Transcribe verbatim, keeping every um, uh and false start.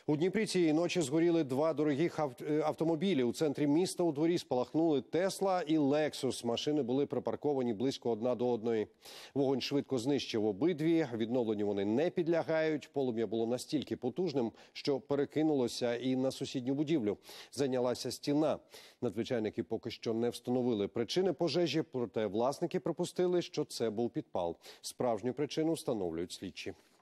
У Дніпрі цієї ночі згоріли два дорогих автомобілі. У центрі міста у дворі спалахнули Тесла і Лексус. Машини були припарковані близько одна до одної. Вогонь швидко знищив обидві. Відновленню вони не підлягають. Полум'я було настільки потужним, що перекинулося і на сусідню будівлю. Зайнялася стіна. Надзвичайники поки що не встановили причини пожежі, проте власники припустили, що це був підпал. Справжню причину встановлюють слідчі.